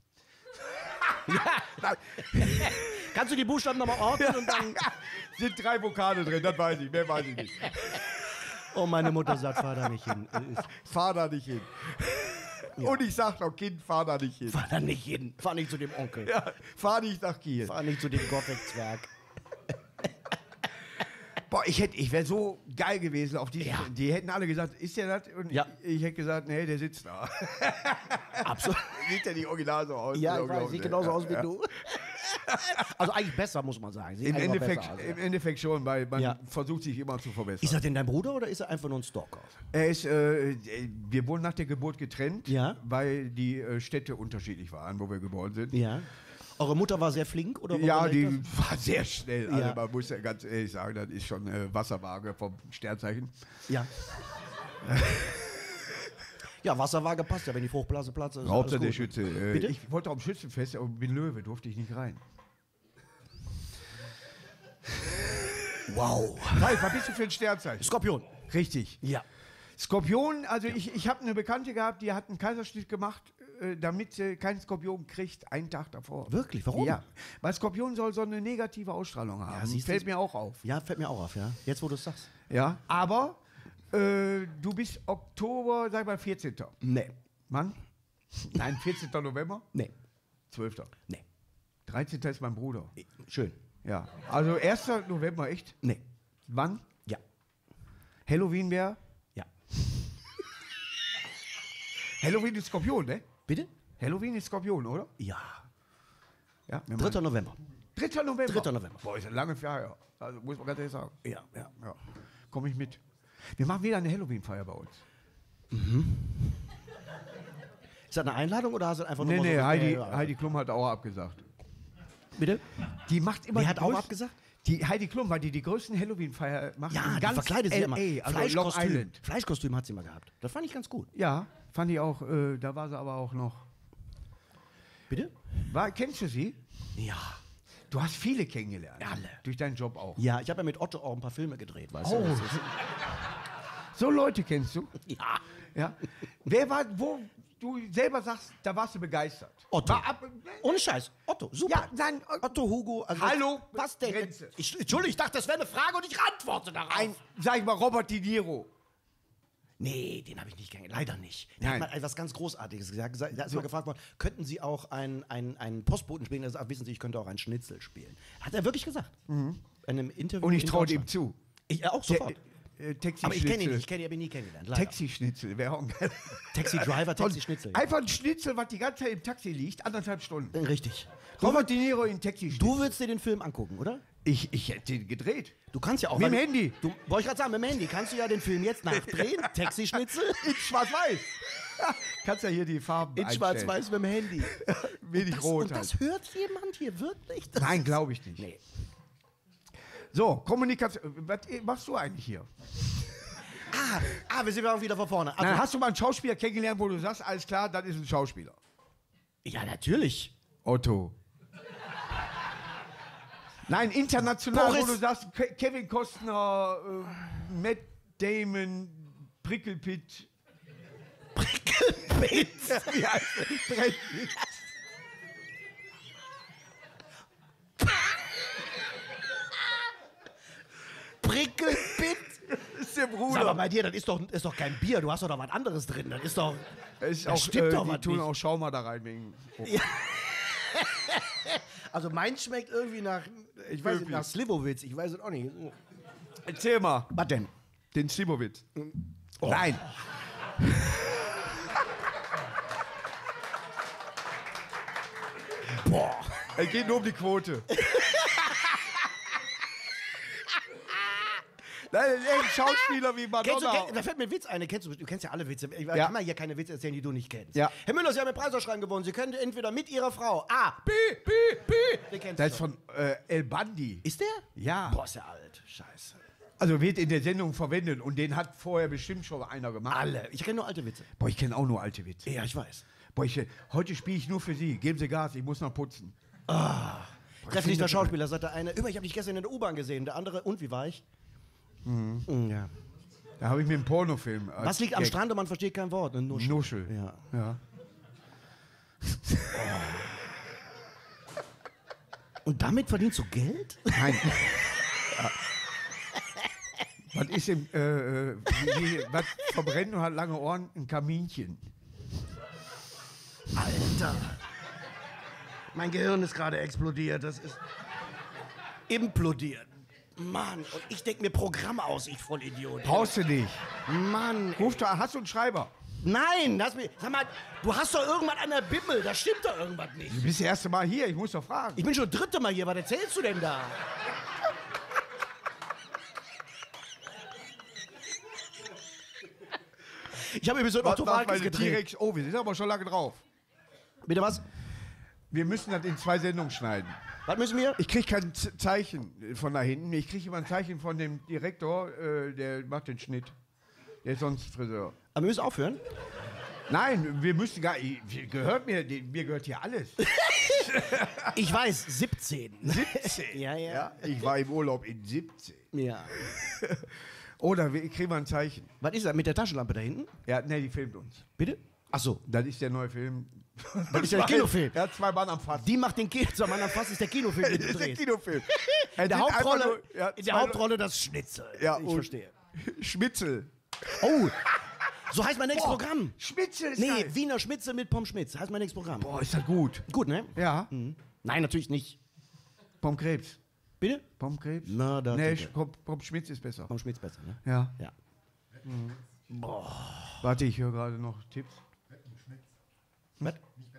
Kannst du die Buchstaben nochmal ordnen und dann...
Sind 3 Vokale drin, das weiß ich, mehr weiß ich nicht.
Oh, meine Mutter sagt, fahr da nicht hin.
Fahr da nicht hin. Ja. Und ich sag noch, Kind, fahr da nicht hin.
Fahr da nicht hin. Fahr nicht zu dem Onkel.
Ja, fahr nicht nach Kiel.
Fahr nicht zu dem Gothic-Zwerg.
Boah, ich wäre so geil gewesen auf die.
Ja.
Die hätten alle gesagt, ist der das? Und
Ja.
ich hätte gesagt, nee, der sitzt da.
Absolut.
Sieht ja nicht original so aus.
Ja, ich
Unglaublich.
weiß, sieht genauso aus wie
Ja.
du. Also eigentlich besser, muss man sagen. Sieht
Im
einfach
Endeffekt,
besser aus, ja.
Im Endeffekt schon, weil man
Ja.
versucht sich immer zu verbessern.
Ist das denn dein Bruder oder ist er einfach nur ein Stalker?
Er ist, wir wurden nach der Geburt getrennt,
Ja.
weil die Städte unterschiedlich waren, wo wir geboren sind.
Ja. Eure Mutter war sehr flink? Oder
Ja,
woran
die
liegt das?
war sehr schnell. Also
Ja.
man muss ja ganz ehrlich sagen, das ist schon Wasserwaage vom Sternzeichen.
Ja. Ja, Wasserwaage passt ja, wenn die Fruchtblase platzt. ist
Hauptsache der
alles gut.
Schütze.
Bitte?
Ich wollte am Schützenfest, aber bin Löwe, durfte ich nicht rein.
Wow.
Ralf, was bist du für ein Sternzeichen?
Skorpion.
Richtig.
Ja.
Skorpion, also ich habe eine Bekannte gehabt, die hat einen Kaiserschnitt gemacht, damit sie keinen Skorpion kriegt, einen Tag davor.
Wirklich? Warum?
Ja, weil Skorpion soll so eine negative Ausstrahlung haben.
siehst du,
Fällt mir auch auf.
Ja, fällt mir auch auf, ja. Jetzt, wo du es sagst.
Ja, aber du bist Oktober, sag mal 14.
Nee.
Mann? Nein, 14. November?
Nee.
12.
Nee.
13. ist mein Bruder.
Schön.
Ja, also 1. November, echt?
Nee.
Wann?
Ja.
Halloween wäre?
Ja.
Halloween ist Skorpion, ne?
Bitte?
Halloween ist Skorpion, oder?
Ja.
Ja.
3. November.
3. November.
3. November.
Boah, ist eine lange Feier. Also muss man ganz ehrlich sagen.
Ja, ja.
Ja. Komme ich mit. Wir machen wieder eine Halloween-Feier bei uns.
Ist das eine Einladung oder hast du einfach nur
Nee,
mal
nee,
so
Heidi Klum hat auch abgesagt.
Bitte?
Die macht immer.
Wer
die
hat auch
größten-
abgesagt?
Die Heidi Klum, weil die größten Halloween-Feier macht.
Ja,
in
die
ganz
verkleidet sich
LA,
immer.
also Long
Fleischkostüm.
Island.
Fleischkostüm hat sie mal gehabt. Das fand ich ganz gut.
Ja, fand ich auch. Da war sie aber auch noch.
Bitte?
Kennst du sie?
Ja.
Du hast viele kennengelernt.
Alle.
Durch deinen Job auch.
Ja, ich habe ja mit Otto auch ein paar Filme gedreht, weißt
Oh.
du? Das ist-
So Leute kennst du?
Ja.
Ja. Wer war, wo du selber sagst, da warst du begeistert?
Otto.
War
Ohne Scheiß. Otto, super.
Ja, nein,
Otto, Hugo. Also
Hallo,
Was denn?
Grenze.
Entschuldigung, ich dachte, das wäre eine Frage und ich antworte darauf.
sag ich mal, Robert De Niro.
Nee, den habe ich nicht kennengelernt. Leider nicht. Der
Nein.
hat mal etwas ganz Großartiges gesagt. Da ist mal gefragt worden, könnten Sie auch einen Postboten spielen? Er sagt, wissen Sie, ich könnte auch einen Schnitzel spielen. Hat er wirklich gesagt. In einem Interview.
Und ich
in
traue ihm
Deutschland.
zu.
Ich auch sofort.
Taxi
Aber ich kenne ihn nicht. Ich kenne ihn aber nie kennengelernt. Leider.
Taxi-Schnitzel wäre auch ein geil.
Taxi-Driver, Taxi-Schnitzel.
Einfach ein Schnitzel, was die ganze Zeit im Taxi liegt, 1,5 Stunden.
Richtig.
Robert De Niro in Taxi-Schnitzel.
Du würdest dir den Film angucken, oder?
Ich hätte ihn gedreht.
Du kannst ja auch.
Mit dem
weil-
Handy.
Du, wollte ich gerade sagen, mit dem Handy kannst du ja den Film jetzt nachdrehen. Taxi-Schnitzel.
In Schwarz-Weiß. Kannst ja hier die Farben
In
einstellen.
Schwarz-Weiß mit dem Handy.
Wenig
Das,
rot
und
halt.
das hört jemand hier wirklich? Das
Nein,
ist-
glaube ich nicht.
Nee.
So, Kommunikation. Was machst du eigentlich hier?
Wir sind wieder von vorne. Also,
Nein, hast du mal einen Schauspieler kennengelernt, wo du sagst, alles klar, das ist ein Schauspieler?
ja, natürlich.
Otto. Nein, international,
Boris.
wo du sagst, Kevin Costner, Matt Damon, Prickelpitt.
Prickelpitt.
Wie heißt der? Brad Pitt.
Prickelpitt.
Das ist der
Sag mal,
Bruder.
bei dir, das ist doch kein Bier. Du hast doch was anderes drin. Das ist doch.
Es ist
Das
auch,
stimmt doch
die
was
tun
nicht.
auch Schauma da rein wegen.
Also meins schmeckt irgendwie nach. Ich weiß nicht, nach Slivovitz. Ich weiß es auch nicht.
Erzähl mal.
Was denn?
Den Slivovitz.
Oh.
Nein.
Boah.
Es geht nur um die Quote. Nein, ein Schauspieler wie Madonna.
Da fällt mir ein Witz ein. Du kennst ja alle Witze. Ich
Ja.
kann mal hier keine Witze erzählen, die du nicht kennst.
Ja.
Herr Müller, Sie haben den Preisausschreiben gewonnen. Sie können entweder mit Ihrer Frau Den kennst
Das
du
ist von El Bandi.
Ist der?
Ja.
Boah, ist der alt. Scheiße.
Also wird in der Sendung verwendet und den hat vorher bestimmt schon einer gemacht.
Alle. Ich kenne nur alte Witze.
Boah, ich kenne auch nur alte Witze.
Ja, ich weiß.
Boah, heute spiele ich nur für Sie. Geben Sie Gas, ich muss noch putzen.
Trefflichter Schauspieler, sagt der eine. Ich habe dich gestern in der U-Bahn gesehen. Der andere, und wie war ich? Ja.
Da habe ich mir einen Pornofilm.
Was liegt am Strand und man versteht kein Wort? Eine Nuschel.
Nuschel.
Ja. Und damit verdienst du Geld?
Nein. Was ist was verbrennt und hat lange Ohren? Ein Kaminchen.
Alter. Mein Gehirn ist gerade explodiert. Das ist implodiert. Mann, und ich denke mir Programm aus, ich Vollidiot.
Brauchst du nicht.
Mann.
Hast du einen Schreiber?
Nein, sag mal, du hast doch irgendwas an der Bimmel. Da stimmt doch irgendwas nicht.
Du bist das erste Mal hier, ich muss doch fragen.
Ich bin schon das 3. Mal hier. Was erzählst du denn da? Ich habe übrigens so ein Automatisches gedreht.
Oh, wir sind aber schon lange drauf.
Bitte was?
Wir müssen das in 2 Sendungen schneiden.
Was müssen wir?
Ich kriege kein Zeichen von da hinten. Ich kriege immer ein Zeichen von dem Direktor, der macht den Schnitt. Der ist sonst Friseur.
Aber wir müssen aufhören.
Nein, wir müssen gar mir gehört hier alles.
Ich weiß, 17.
17?
Ja.
Ich war im Urlaub in 17.
Ja.
Oder wir kriegen mal ein Zeichen.
Was ist das mit der Taschenlampe da hinten?
Ja, ne, die filmt uns.
Bitte? Ach so.
Das ist der neue Film.
Das ist der Kinofilm.
Er hat 2 Mann am Fass.
Die macht den Kinofilm. Mann am Fass ist der Kinofilm, den du
Das ist der
drehst.
Kinofilm.
In der Hauptrolle,
in der
Hauptrolle das Schnitzel.
Ja,
ich verstehe.
Schmitzel.
Oh, so heißt mein nächstes Programm.
Schmitzel ist
Nee,
geil.
Wiener Schnitzel mit Pommes Schmitz. Heißt mein nächstes Programm.
Boah, ist das gut.
Gut, ne?
Ja.
Nein, natürlich nicht.
Pommes Krebs.
Bitte?
Pommes Krebs?
Na, da.
Nee, Pommes Schmitz ist besser.
Pommes Schmitz besser, ne?
Ja.
Ja.
Warte, ich höre gerade noch Tipps.
Was?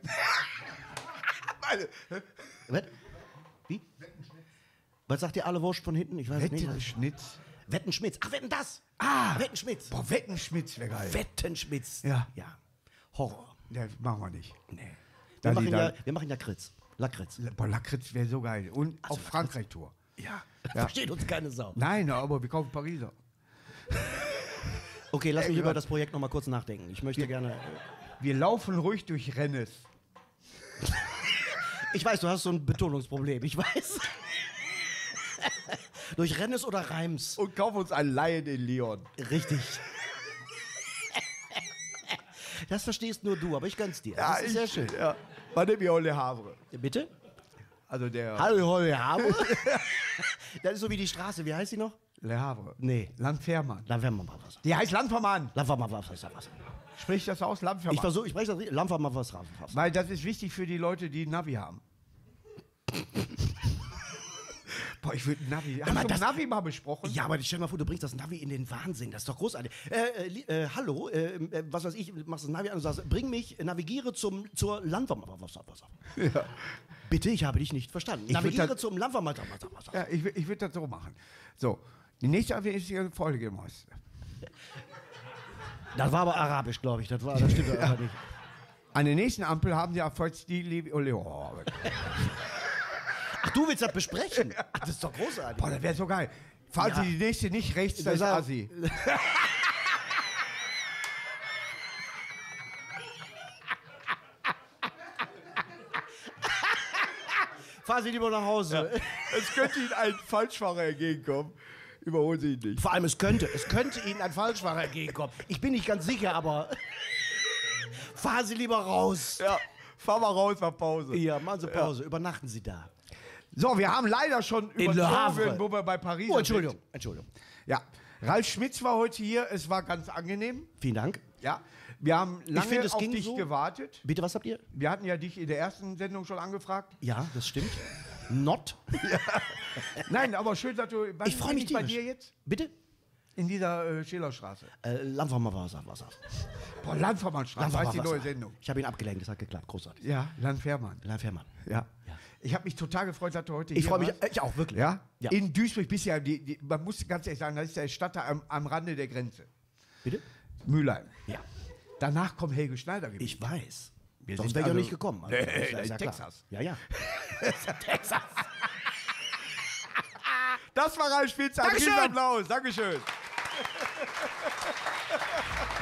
Was? Wie? Was sagt ihr alle Wurst von hinten? Ich weiß es nicht.
Wettenschnitz.
Wettenschmitz. Ach, Wetten das. Wettenschmitz.
Boah, Wettenschmitz wäre geil.
Wettenschmitz.
Ja.
Horror.
Ja, machen wir nicht.
Nee.
Da
Wir machen Lakritz. Lakritz.
Boah, Lakritz wäre so geil. Und auf Frankreich-Tour.
Ja. Versteht uns keine Sau.
Nein, aber wir kaufen Pariser.
Okay, lass mich über das Projekt noch mal kurz nachdenken. Ich möchte gerne...
Wir laufen ruhig durch Rennes.
Ich weiß, du hast so ein Betonungsproblem. Ich weiß. Durch Rennes oder Reims?
Und kaufen uns einen Laien in Lyon.
Richtig. Das verstehst nur du, aber ich gönn's dir. Das ist sehr schön.
Ja. Man nimmt ja auch Le Havre.
Bitte?
Also der...
Hallo, Havre. Das ist so wie die Straße. Wie heißt sie noch?
Le Havre.
Nee.
Landfermann.
Landwehrmann-Wasser.
Die heißt Landfermann.
Landwehrmann-Wasser.
Sprich das aus, Landfermann.
Ich spreche das Landwehrmann-Wasser.
Weil das ist wichtig für die Leute, die ein Navi haben. Boah, ich würde ein Navi... Hast du das Navi mal besprochen?
Ja, aber stell dir mal vor, du bringst das Navi in den Wahnsinn. Das ist doch großartig. Hallo, was weiß ich, machst das Navi an und sagst, navigiere zur Landwehrmann-Wasser.
Ja.
Bitte, ich habe dich nicht verstanden. Navigiere zum Landwehrmann-Wasser.
Ja, ich würde das so machen. So, die nächste Ampel ist die Folge.
Das war aber arabisch, glaube ich. Das stimmt aber nicht.
An der nächsten Ampel haben sie erfolgt die
Ach, du willst das besprechen? Ach, das ist doch großartig.
Boah, das wäre so geil. Fahren Sie die nächste nicht rechts, das ist Assi.
Fahren Sie lieber nach Hause.
Ja. Es könnte Ihnen ein Falschfahrer entgegenkommen. Überholen Sie ihn nicht.
Vor allem, es könnte Ihnen ein Falschfahrer entgegenkommen. Ich bin nicht ganz sicher, aber fahren Sie lieber raus.
Ja, fahr mal raus, nach Pause.
Ja, machen Sie Pause. Übernachten Sie da.
So, wir haben leider schon
in Le Havre,
wo wir bei Paris sind.
Oh, Entschuldigung.
Ja, Ralf Schmitz war heute hier. Es war ganz angenehm.
Vielen Dank.
Ja, wir haben lange auf dich
so
gewartet.
Bitte, was habt ihr?
Wir hatten ja dich in der ersten Sendung schon angefragt.
Ja, das stimmt. Not?
Ja. Nein, aber schön, dass du...
Ich freue mich
bei dir jetzt?
Bitte?
In dieser Schillerstraße.
Landwehrmann-Wasser.
Boah, Landwehrmannstraße, das ist die neue Sendung.
Ich habe ihn abgelenkt, das hat geklappt, großartig.
Ja, Landwehrmann.
Ja.
Ich habe mich total gefreut, dass du heute
hier warst.
Ich freue mich,
ich auch, wirklich.
Ja? In Duisburg bist du ja, man muss ganz ehrlich sagen, das ist der Stadtteil am Rande der Grenze.
Bitte?
Mülheim.
Ja.
Danach kommt Helge Schneider gewesen.
Ich weiß.
Sonst
wäre ich ja nicht gekommen. Also,
das ist Texas.
Ja.
Texas. Das war Ralf Spitz. Ein
Dankeschön.
Riesenapplaus. Dankeschön.